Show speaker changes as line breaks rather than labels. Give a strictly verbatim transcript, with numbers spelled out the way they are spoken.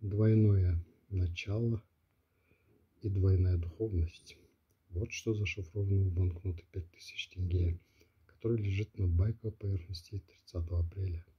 двойное начало и двойная духовность. Вот что зашифровано в банкноте пять тысяч тенге, который лежит на байковой поверхности тридцатого апреля.